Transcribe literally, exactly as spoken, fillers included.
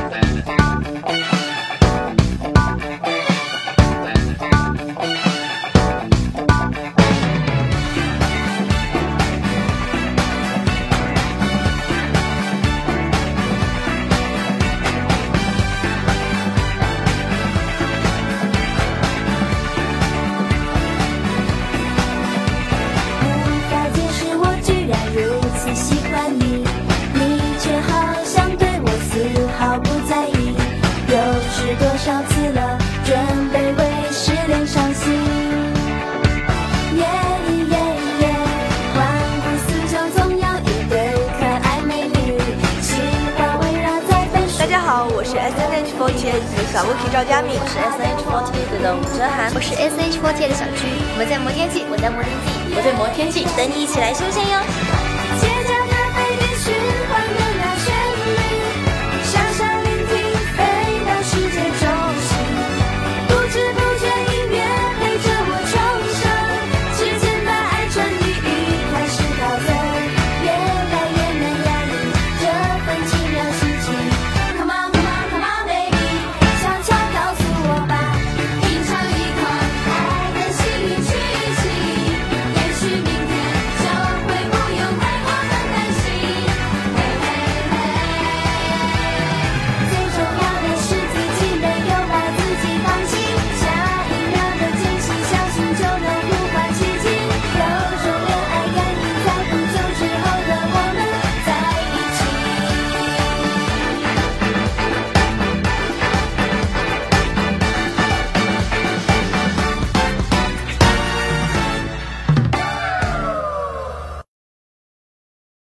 我是 S N H 四十八 的小 Lucky 赵佳敏， 我是 S N H 四十八 的吴哲涵， 我是 S N H 四十八 的小鞠。我们在摩天季， 我在摩天季， 我在摩天季， 等你一起来修仙哟。